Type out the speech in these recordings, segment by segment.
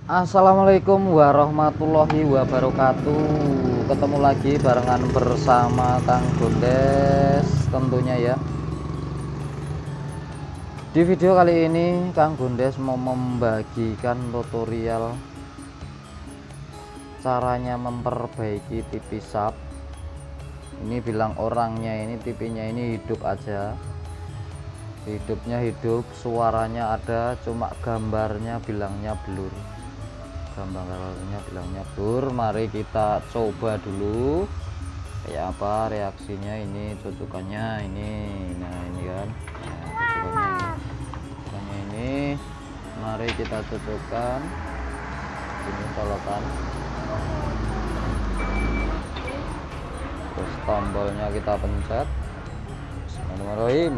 Assalamualaikum warahmatullahi wabarakatuh. Ketemu lagi barengan bersama Kang Gondes tentunya ya. Di video kali ini Kang Gondes mau membagikan tutorial caranya memperbaiki TV sub. Ini bilang orangnya ini TV-nya ini hidup aja. Hidupnya hidup, suaranya ada, cuma gambarnya bilangnya blur. Gambarnya bilangnya blur. Mari kita coba dulu kayak apa reaksinya. Ini cocokannya ini, nah ini kan, nah, cocokannya ini. Mari kita cocokkan ini colokan, terus tombolnya kita pencet. Bismillahirrahmanirrahim.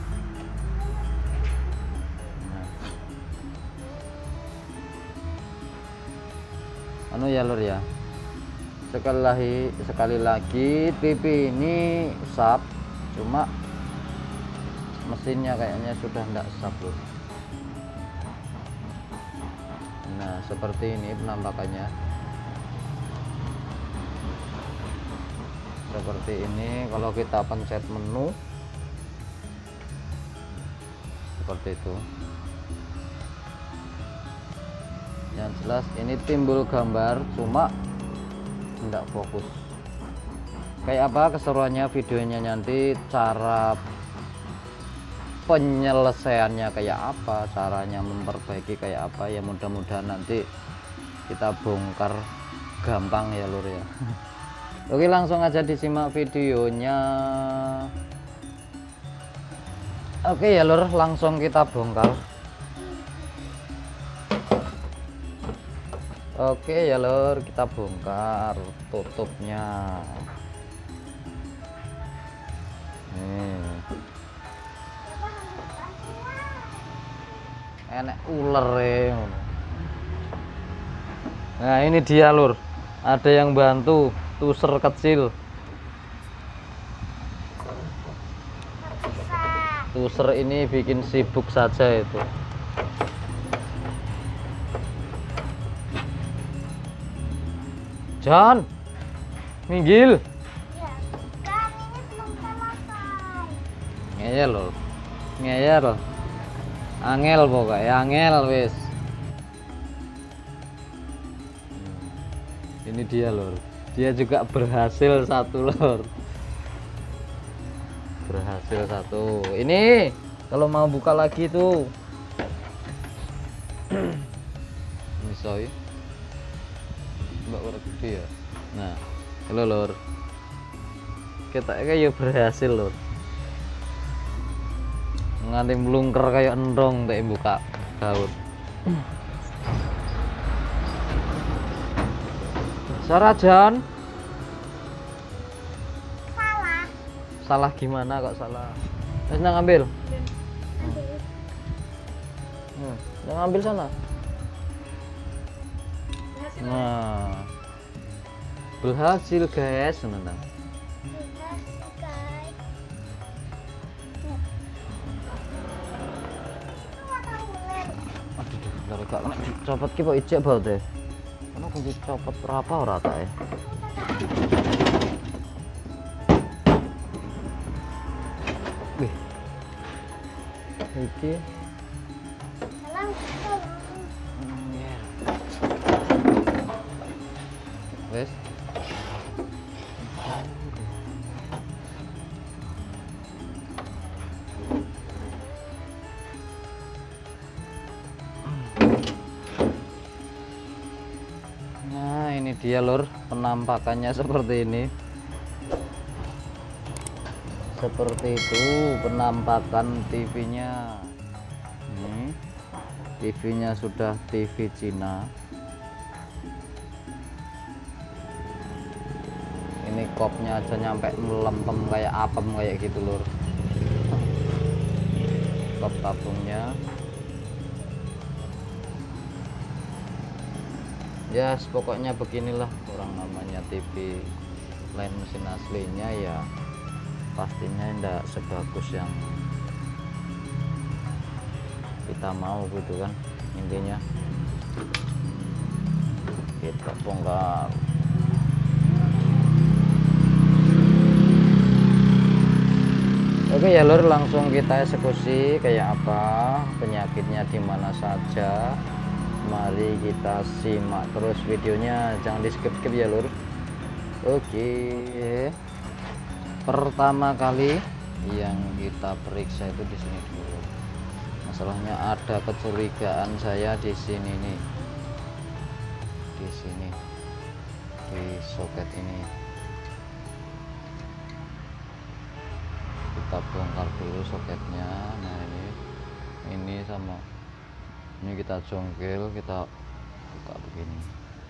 Ya lur ya, sekali lagi TV ini sub, cuma mesinnya kayaknya sudah enggak sub lur. Nah seperti ini penampakannya, seperti ini. Kalau kita pencet menu seperti itu, yang jelas ini timbul gambar cuma tidak fokus. Kayak apa keseruannya videonya nanti, cara penyelesaiannya kayak apa, caranya memperbaiki kayak apa ya, mudah-mudahan nanti kita bongkar gampang ya lur ya. Oke, langsung aja disimak videonya. Oke ya lur, langsung kita bongkar. Oke ya lur, kita bongkar tutupnya. Enek ular ya. Nah ini dia lur, ada yang bantu, tuser kecil. Tuser ini bikin sibuk saja itu. John, minggil. Ya, kan ini belum selesai. Ngeyel loh, ngeyel loh. Angel pokoknya, angel wis. Ini dia lor, dia juga berhasil satu lor. Berhasil satu. Ini kalau mau buka lagi tuh. Ini soy. Mbak orang gede ya. Nah, halo lor. Kita kayak berhasil lor. Nganti melungker kayak endong tak buka gaut. Sarajan. Salah. Salah gimana kok salah? Wes nang ambil. Nang ambil sana. Nah, berhasil guys, nonton. Aduh, gak kena dicopot ki kok ijek bae deh. Ono kunci copot berapa ora ta ya? Wih. Iki wes. Nah ini dia lur, penampakannya seperti ini. Seperti itu penampakan TV-nya. Ini TV-nya sudah TV Cina. Ini kopnya aja nyampe melempem kayak apem kayak gitu lur. Kop tabungnya ya yes, pokoknya beginilah orang namanya TV. Lain mesin aslinya ya pastinya tidak sebagus yang kita mau gitu kan intinya. kita bongkar. Oke ya lur, langsung kita eksekusi kayak apa, penyakitnya di mana saja. Mari kita simak terus videonya, jangan di skip-skip ya lur. Oke, pertama kali yang kita periksa itu di sini dulu. Masalahnya ada kecurigaan saya di sini nih, di sini di soket ini. Kita bongkar dulu soketnya. Nah ini sama ini kita jongkel, kita buka begini.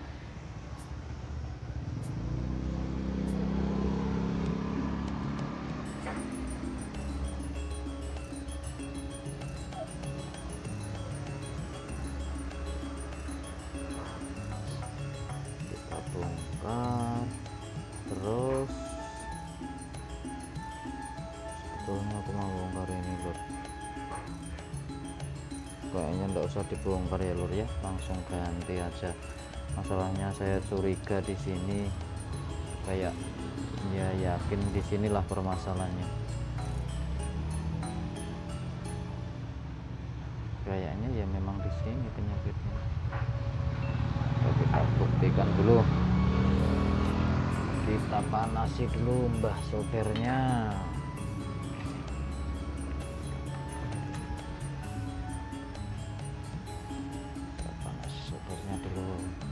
Kita bongkar terus. Sebetulnya aku mau bongkar ini lur, kayaknya nggak usah dibongkar ya lur ya, langsung ganti aja. Masalahnya saya curiga di sini, kayak ya yakin di sinilah permasalahannya. Kayaknya ya memang di sini penyakitnya. Kita buktikan dulu, kita panasi dulu mbah soldernya. Kita panasi soldernya dulu.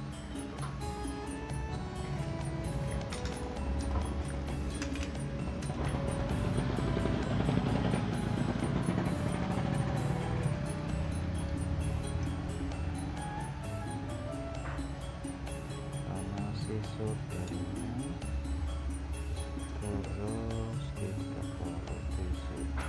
Soldernya terus kita taruh di sini.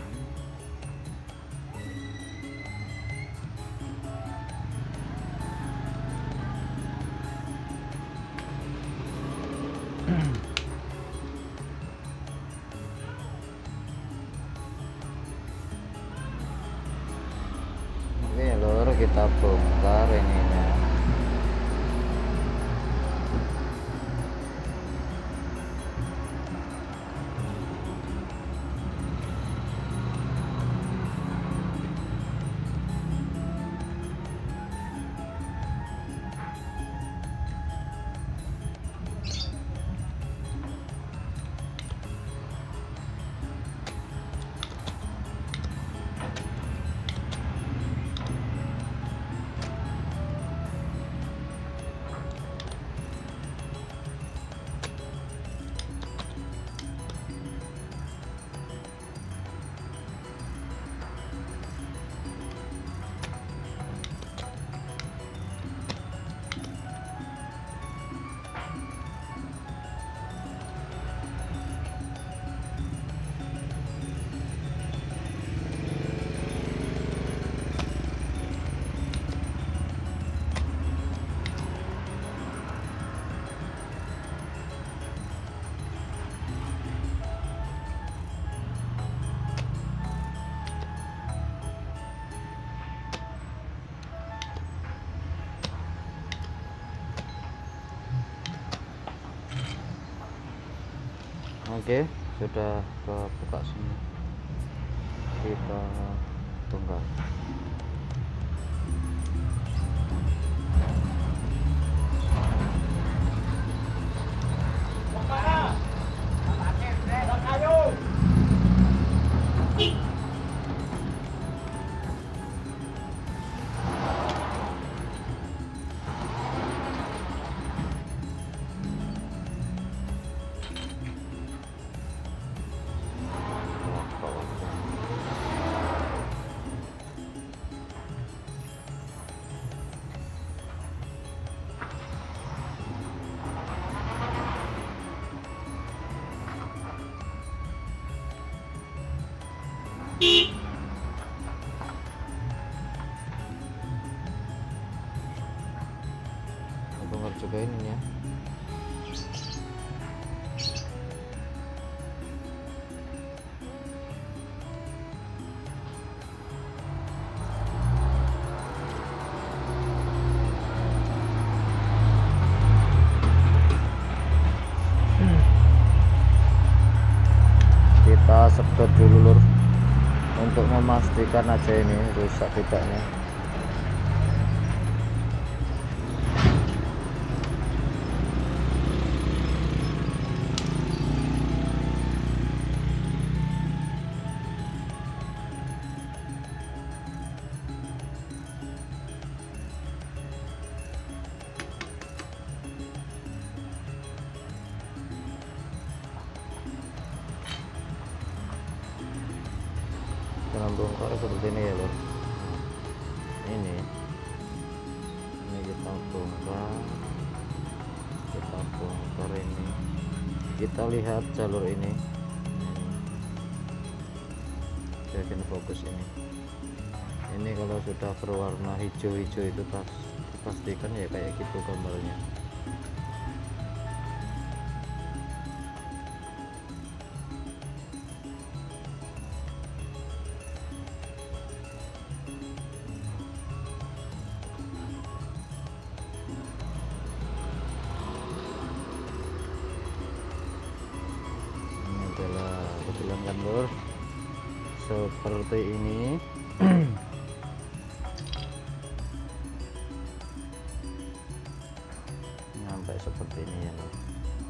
Oke lur, kita bongkar ininya. Oke, sudah kebuka semua, kita bongkar. Bongkar juga ini ya. memastikan aja ini rusak tidaknya. Dengan bongkar seperti ini ya lor. Ini kita bongkar ini, kita lihat jalur ini. Jadi fokus ini kalau sudah berwarna hijau-hijau itu pastikan ya kayak gitu gambarnya. Kebetulan kan lor, seperti ini. Sampai seperti ini ya lor,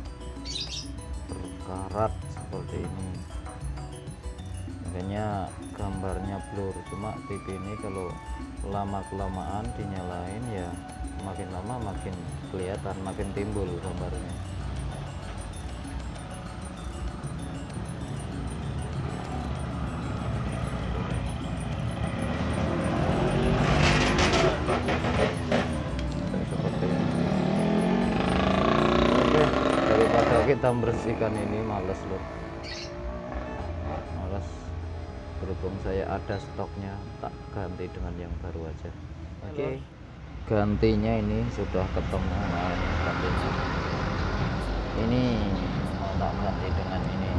berkarat seperti ini, makanya gambarnya blur. Cuma TV ini kalau lama kelamaan dinyalain ya makin lama makin kelihatan, makin timbul gambarnya. Daripada kita membersihkan ini males loh, males. Berhubung saya ada stoknya, tak ganti dengan yang baru aja. Oke. Gantinya ini sudah ketemu. Nah, gantinya ini mau tak ganti dengan ini,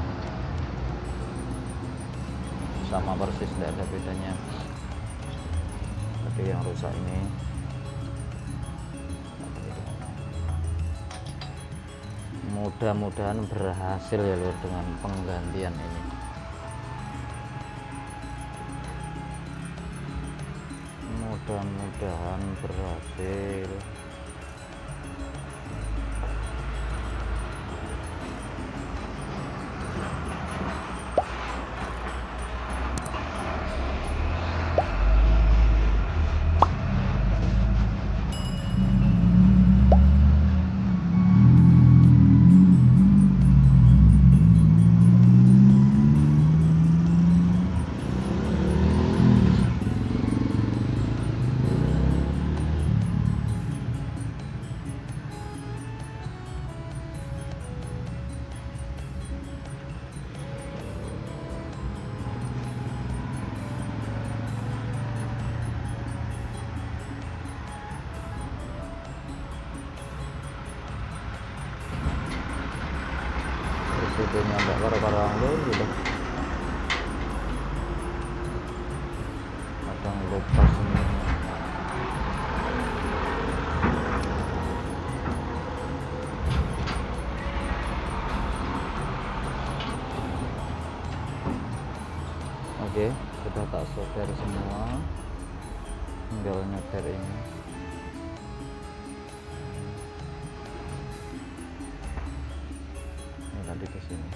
sama persis, tidak ada bedanya. Tapi yang rusak ini mudah-mudahan berhasil ya lur dengan penggantian ini. Mudah-mudahan berhasil. Videonya nggak karo-karo anglo gitu, kadang lupa semua. Oke, sudah tak solder semua, tinggal nyetir ini. Tadi ke sini.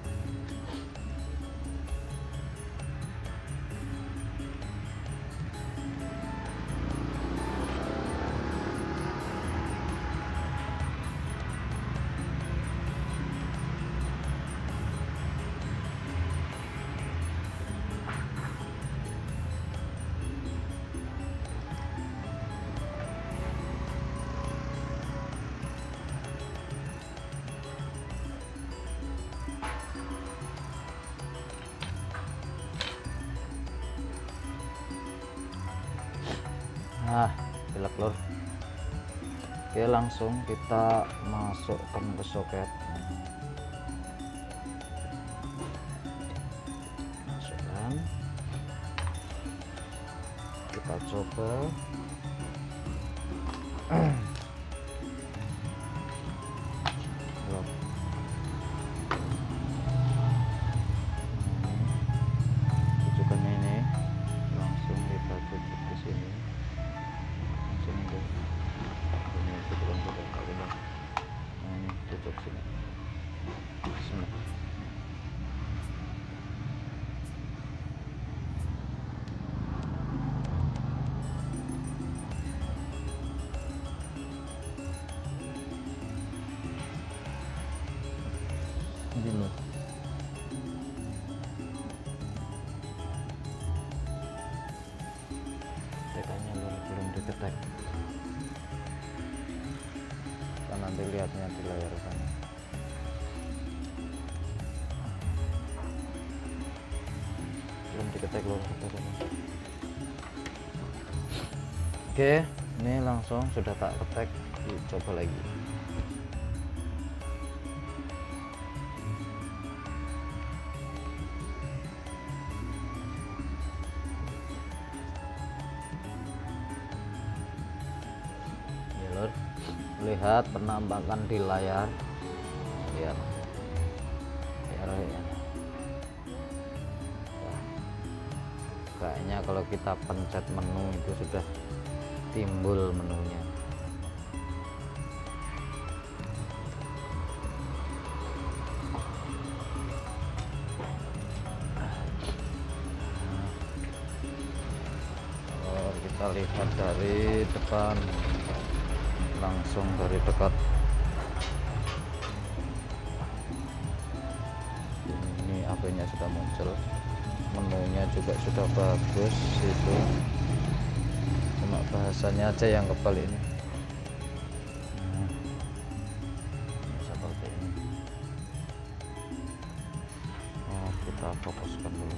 Nah, belak lor. Oke, langsung kita masukkan ke soket. Masukkan. Kita coba. Tujukan ini. diketek. Kita nanti lihatnya di layar sana. Belum diketek loh. Oke, ini langsung sudah tak ketek. Coba lagi. Lihat penampakan di layar, lihat ya. Kayaknya kalau kita pencet menu itu sudah timbul menunya. Kalau kita lihat dari depan, langsung dari dekat, ini HP-nya sudah muncul, menunya juga sudah bagus. Itu cuma bahasanya aja yang kebal ini. Seperti ini. Oh, kita fokuskan dulu.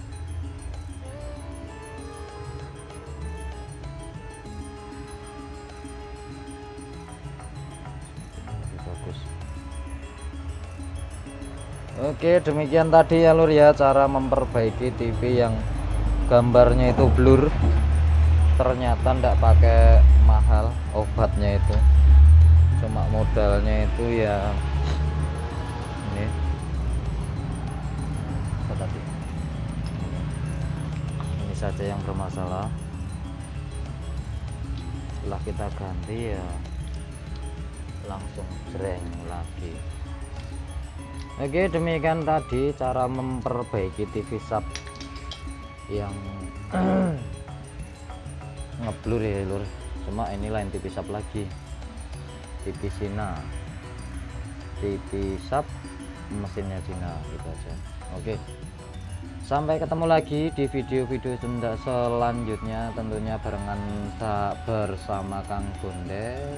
Oke, demikian tadi ya lur ya, cara memperbaiki TV yang gambarnya itu blur. Ternyata ndak pakai mahal obatnya itu, cuma modalnya itu ya ini apa tadi, ini saja yang bermasalah. Setelah kita ganti ya langsung jreng lagi. Oke, demikian tadi cara memperbaiki TV sub yang ngeblur ya lur. Cuma ini lain TV sub lagi, TV Cina, TV sub mesinnya Cina gitu aja. Oke, sampai ketemu lagi di video-video selanjutnya, tentunya barengan bersama Kang Bondes.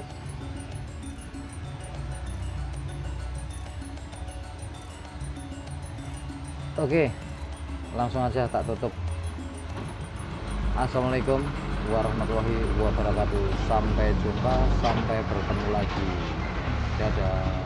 Oke, langsung aja tak tutup. Assalamualaikum warahmatullahi wabarakatuh. Sampai jumpa, sampai bertemu lagi. Dadah.